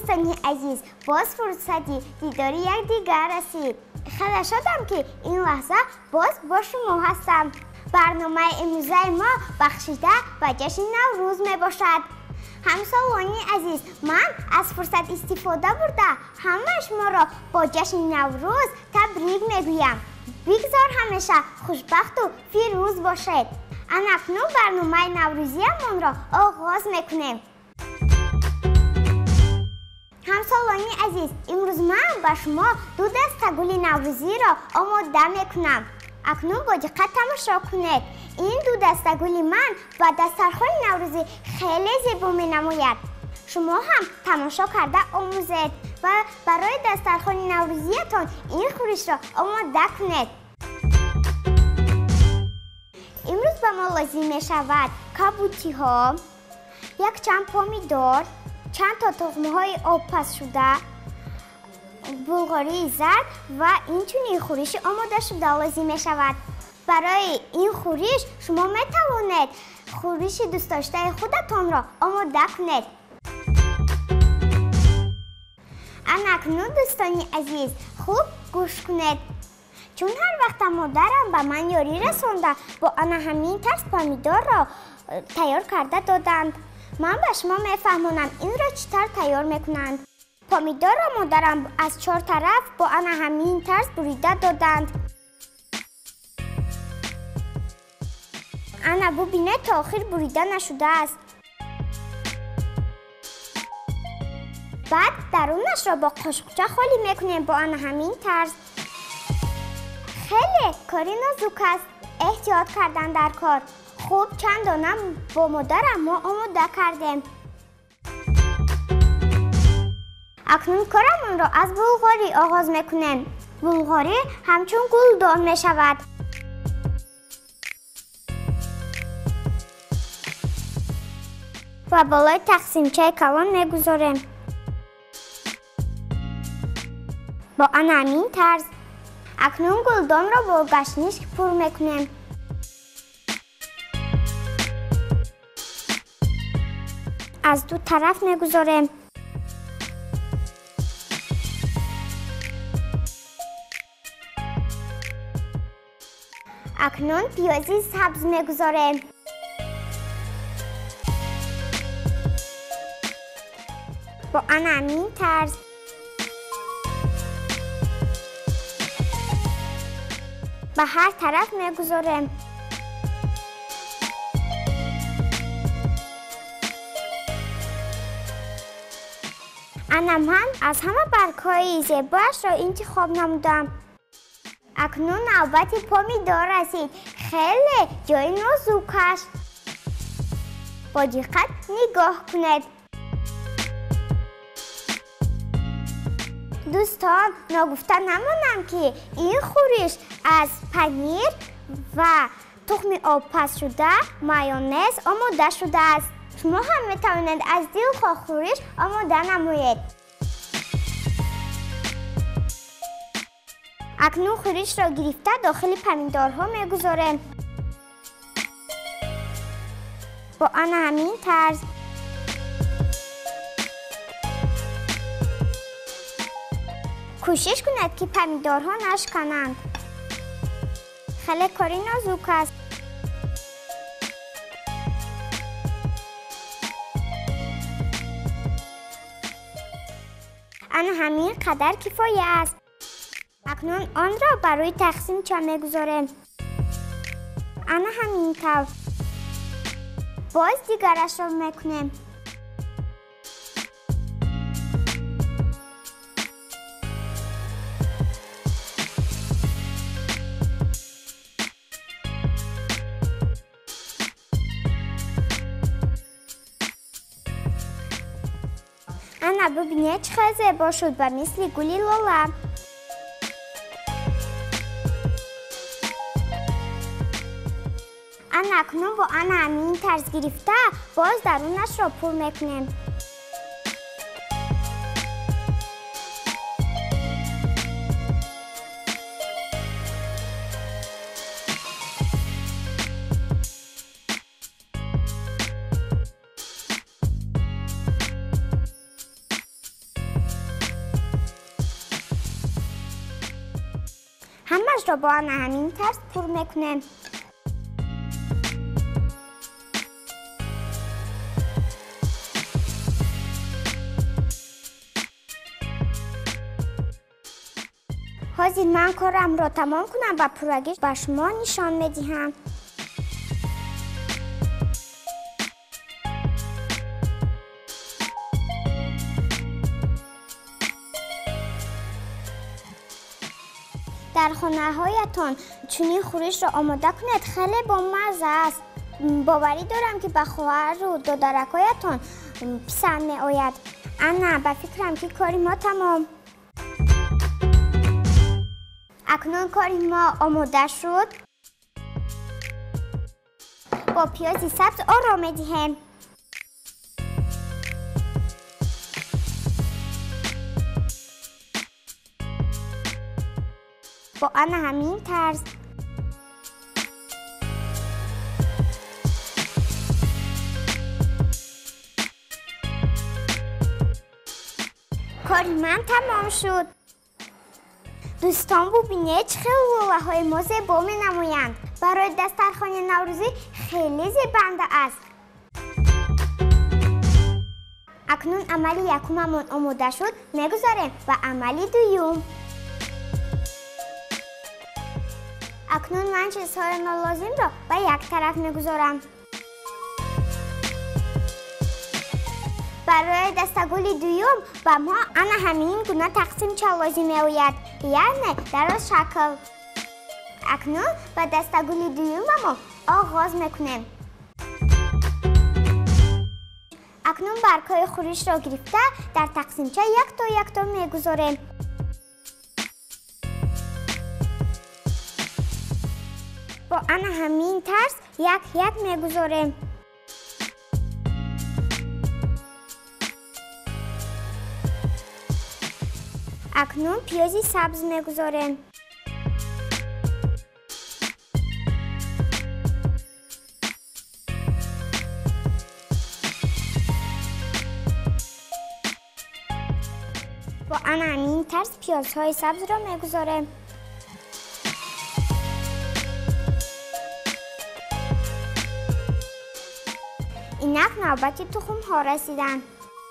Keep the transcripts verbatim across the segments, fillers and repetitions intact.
دوستان عزیز، باز فرصتی دیداری یکدیگر رسید. خیلی شدم که این لحظه باز با شما هستم. برنامه امروزه ما بخشیده و جشن نوروز می باشد. همسالان عزیز، من از فرصت استفاده برده همه شما را با جشن نوروز تبریک میگویم. بگذار همیشه خوشبخت و پیروز باشید. اکنون برنامه نوروزی من را آغاز میکنیم. همسالان عزیز، امروز من با شما دو دسته گل نوروزی را آماده میکنم. اکنون با دقت تماشا کنید. این دو دسته گل من و دسترخوان نوروزی خیلی زیبا می نماید. شما هم تماشا کرده آموزید و برای دسترخوان نوروزیتان این خورش را آماده کنید. امروز به ما لازم می شود کابوتی ها، یک چند پامیدور، چند تا تخمه های آب پز شده، بلغاری زرد و اینچنین خورش آماده شده لازم می شود. برای این خورش شما می توانید خورش دوست داشته خودتان را آماده کنید. اکنون دوستان عزیز خوب گوش کنید، چون هر وقت مادرم به من یاری رسانده با آن همین طرز پامیدور را تیار کرده دادند. من به شما میفهمونم این را چطور تیار میکنند. پامیدور را مادرم از چهار طرف با آن همین طرز بریده دادند. انا ببینه تا آخر بریده نشده است. بعد درونش را با قاشقچه خالی میکنیم با آن همین طرز. خیلی کاری نازک است، احتیاط کردن در کار. خوب چند دانه با مادرم ما آماده کردیم. اکنون کارمون را از بلغاری آغاز میکنیم. بلغاری همچون گلدار می شود. و بالای تقسیمچه کلان میگذاریم. با آن همین طرز اکنون گلدان را با گشنیش پر میکنیم. از دو طرف میگذاریم. اکنون پیازی سبز میگذاریم. با آن همین طرز به هر طرف میگذاریم. انا من از همه برگ‌های زیباش را انتخاب نمودم. اکنون نوبت پامیدور رسید. خیلی جای نازکش. با دقت نگاه کنید. دوستان نگفته نمانم که این خورش از پنیر و تخم آب پز شده مایونز آماده شده است. شما هم میتوانید از دلخواه خورش آماده نمایید. اکنون خورش را گرفته داخل پامیدورها میگذاریم. با آن همین طرز کوشش کنید که پامیدورها نشکنند. خیلی کاری نازک است. آن همین قدر کفایه است. اکنون آن را برای تقسیم چه میگذاریم. آن همین طور باز دیگرش را میکنیم. انا ببینید چقدر زیبا شد و مثل گلی لاله. انا اکنون با آن همین طرز گرفته باز درونش را پر میکنیم. را با همین طرز پر میکنیم. حاضر من کارم را تمام کنم و پورگیش به شما نشان میدهم. در خانه هایتان چنین خورش را آماده کنید، خیلی بامزه است. باوری دارم که به خواهر و دادرکایتان پسند می آید. انا به فکرم که کاری ما تمام. اکنون کاری ما آماده شد. با پیاز سبز آرام می دهیم. با آن همین طرز کاری من تمام شد. دوستان ببینید چه لوله های ما زیبا می نمایند. برای دسترخوان نوروزی خیلی زیبنده است. اکنون عملی یکممون آماده شد، میگذاریم و عملی دوم. اکنون من چیزهای نالازم را به یک طرف میگذارم. برای دستگل دوم به ما انا همین گونه تقسیم چه لازم می آید، یعنی در شکل. اکنون به دستگل دوم ما آغاز میکنیم. اکنون برگ‌های خورش را گرفته در تقسیمچه یک تا یک تا میگذاریم. با آن همین طرز یک یک میگذاریم. اکنون پیازی سبز میگذاریم. با آن همین طرز پیازهای سبز را میگذاریم. اینک نوبت تخم ها رسیدن.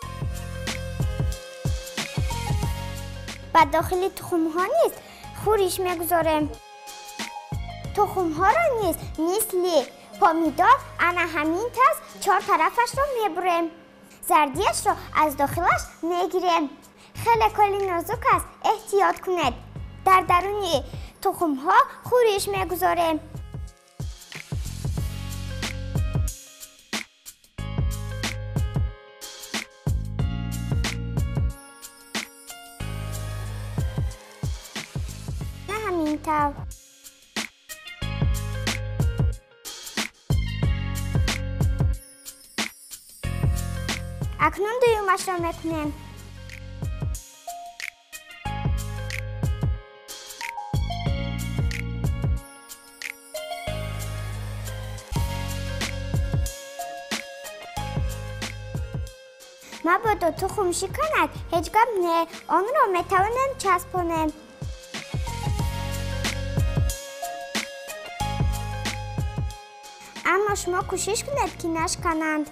و داخل تخم ها نیز خورش میگذاریم. تخم ها را نیز مثل پامیدار انا همین طرز چهار طرفش را میبریم. زردیش را از داخلش میگیریم. خیلی کلی نازک است، احتیاط کنید. در درون تخم ها خورش میگذاریم. همین طور. اکنون دویمش را میکنیم. مبادا تخم شکند، هیچ گپ نه، آن را میتوانیم چسبانیم. اما شما کوشش کنید که نشکنند.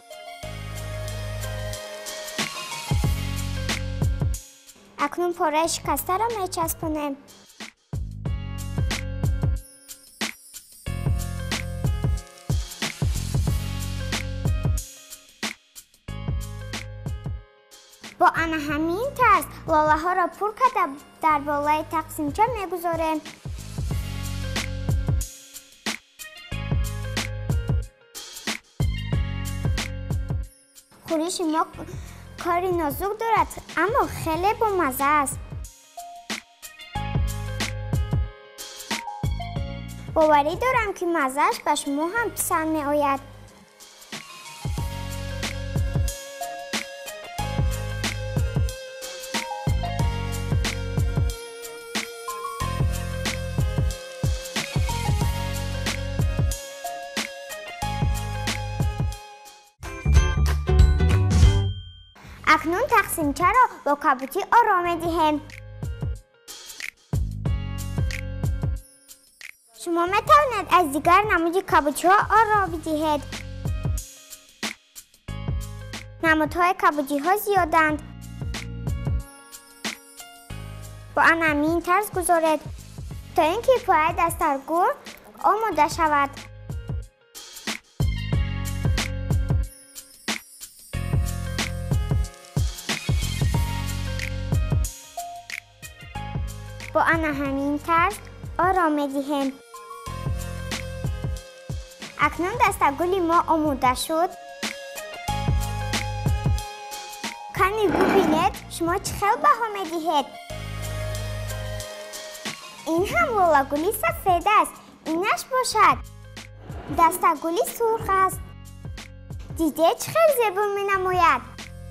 اکنون پاره شکسته را میچسبانیم. با آن همین طرز لاله ها را پر کرده در بالای تقسیمچه میگذاریم. خورش ما کاری نازک دارد اما خیلی بامزه است. باوری دارم که مزهش به شما هم پسند می آید. اکنون تقسیمچه را با کبوتی آرام دهیم. شما میتوانید از دیگر نمود کابوچی ها آن را بدهید. نمودهای کابوچی ها زیادند. با آن همین طرز گذارید تا اینکه پای دسترگور آماده شود. با آن همین طرز آن را می‌دهیم. اکنون دستگل ما آماده شد. کمی ببینید شما چه خیلی بها می‌دهید. این هم لالاگلی سفید است. اینش باشد. دستگلی سرخ است. دیده چه خیلی زیبا می‌نماید.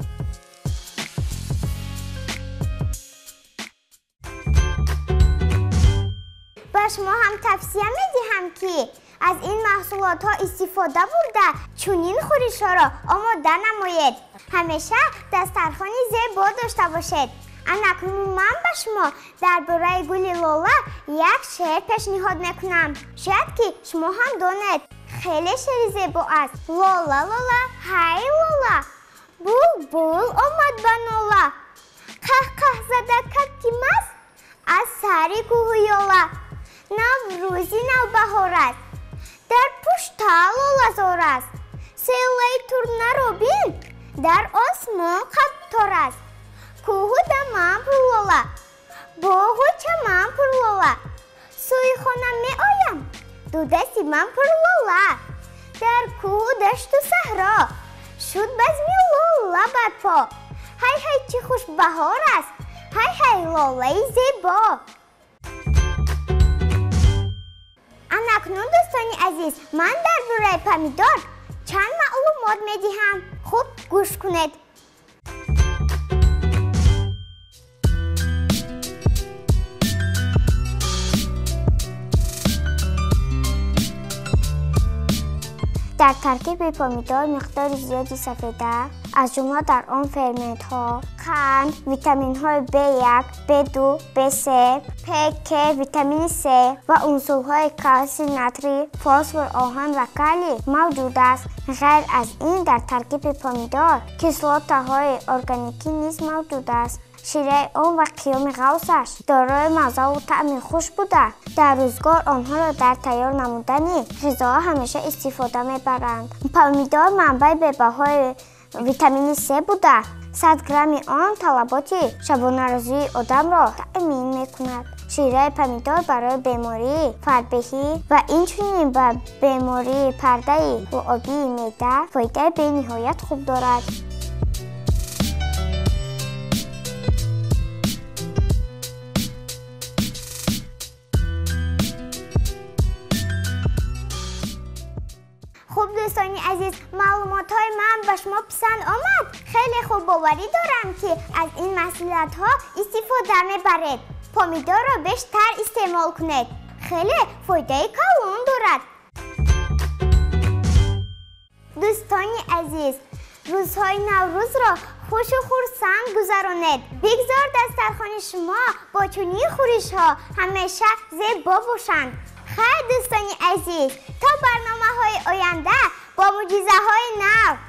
با شما هم توصیه می‌دهم که از این محصولات ها استفاده برده چنین خورش ها را آماده نمایید. همیشه دسترخوان زیبا داشته باشید. اکنون من به شما درباره گل لاله یک شعر پیشنهاد میکنم. شاید که شما هم دانید خیلی شعر زیبا است. لاله لاله های لاله بول بول آمد به ناله، قه قه زده کبکی مست از سر کوه یاله. نوروزی نوبهار است، در پشت لاله زار است. سیلی ترنه را بین در آسمان قطار است. کوه دمان پر لاله، باغ و چمن پر لاله. سوی خانه می آیم دو دستی من پر لاله. در کوه دشت و صحرا شد بزمی لاله برپا. های های چه خوش بهار است، های های لاله زیبا. اکنون دوستانی عزیز من درباره پمیدار چند معلومات میدهم. خوب گوش کنید. در ترکیب پمیدار مقدار زیادی سفیده از جمله در آن فرمنت ها، قند، ویتامین های بی یک، بی دو، بی سه، پی کی، ویتامین سی و عنصرهای کلسیم، نتری، فسفر، آهن و کالی موجود است. غیر از این در ترکیب پمیدار کسلاته های ارگانیکی نیز موجود است. شیره آن و قیام غوصش دارای مزه و طعم خوش بوده. در روزگار آنها را در تیار نمودن غذاها همیشه استفاده میبرند. پمیدار منبع بهبهای ویتامین سی بوده. صد گرم آن طلبات شبانه روزی آدم را تأمین میکند. شیره پمیدار برای بیماری فربهی و اینچنین به بیماری پرده و آبی معده فایده به نهایت خوب دارد. خوب دوستانی عزیز، معلومات های من به شما پسند آمد؟ خیلی خوب باوری دارم که از این محصولات ها استفاده میبرید. پمیدار را بیشتر استعمال کنید. خیلی فایده کلان دارد. دوستانی عزیز، روزهای نوروز را خوش و خرسند گذرانید. بگذار دسترخوان شما با چنین خورش ها همیشه زیبا باشند. خیر دوستانی عزیز، تا برنامه های آینده با معجزه های نو